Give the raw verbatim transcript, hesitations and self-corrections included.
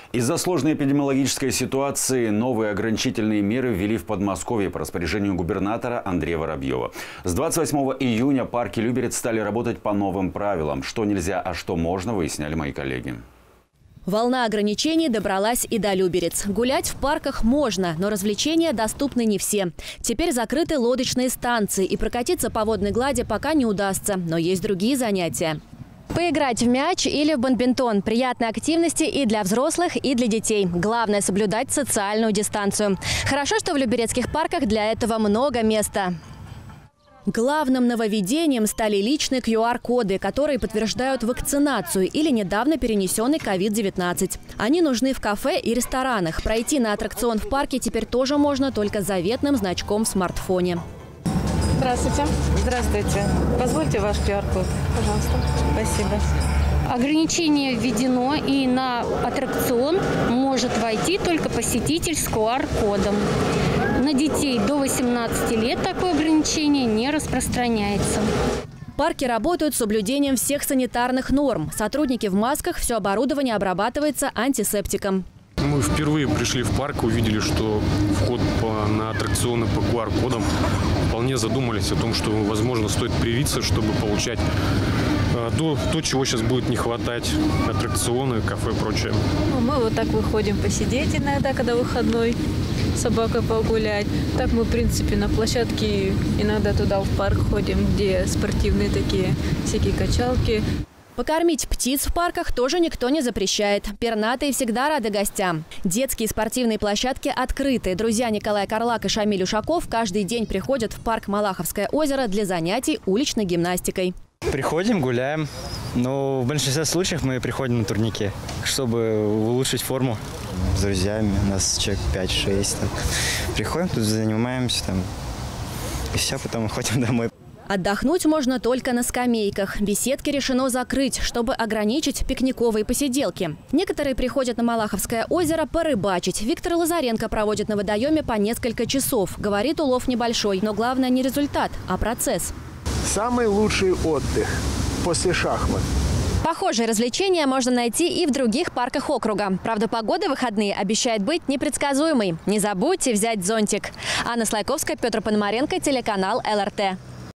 Из-за сложной эпидемиологической ситуации новые ограничительные меры ввели в Подмосковье по распоряжению губернатора Андрея Воробьева. С двадцать восьмого июня парки Люберец стали работать по новым правилам. Что нельзя, а что можно, выясняли мои коллеги. Волна ограничений добралась и до Люберец. Гулять в парках можно, но развлечения доступны не все. Теперь закрыты лодочные станции, и прокатиться по водной глади пока не удастся. Но есть другие занятия. Поиграть в мяч или в бадминтон – приятные активности и для взрослых, и для детей. Главное – соблюдать социальную дистанцию. Хорошо, что в люберецких парках для этого много места. Главным нововведением стали личные ку ар коды, которые подтверждают вакцинацию или недавно перенесенный ковид девятнадцать. Они нужны в кафе и ресторанах. Пройти на аттракцион в парке теперь тоже можно только заветным значком в смартфоне. Здравствуйте. Здравствуйте. Позвольте ваш ку ар код. Пожалуйста. Спасибо. Ограничение введено, и на аттракцион может войти только посетитель с ку ар кодом. На детей до восемнадцати лет такое ограничение не распространяется. Парки работают с соблюдением всех санитарных норм. Сотрудники в масках, все оборудование обрабатывается антисептиком. Мы впервые пришли в парк, увидели, что вход по, на аттракционы по ку ар кодам. Вполне задумались о том, что, возможно, стоит привиться, чтобы получать э, то, то, чего сейчас будет не хватать. Аттракционы, кафе и прочее. Мы вот так выходим посидеть иногда, когда выходной, с собакой погулять. Так мы, в принципе, на площадке иногда туда в парк ходим, где спортивные такие всякие качалки. Покормить птиц в парках тоже никто не запрещает. Пернатые всегда рады гостям. Детские спортивные площадки открыты. Друзья Николай Карлак и Шамиль Ушаков каждый день приходят в парк Малаховское озеро для занятий уличной гимнастикой. Приходим, гуляем. Но в большинстве случаев мы приходим на турнике, чтобы улучшить форму. С друзьями, у нас человек пять-шесть. Приходим, тут занимаемся там. И все, потом уходим домой. Отдохнуть можно только на скамейках. Беседки решено закрыть, чтобы ограничить пикниковые посиделки. Некоторые приходят на Малаховское озеро порыбачить. Виктор Лазаренко проводит на водоеме по несколько часов. Говорит, улов небольшой, но главное не результат, а процесс. Самый лучший отдых после шахмат. Похожие развлечения можно найти и в других парках округа. Правда, погода в выходные обещает быть непредсказуемой. Не забудьте взять зонтик. Анна Слайковская, Петр Пономаренко, телеканал эл эр тэ.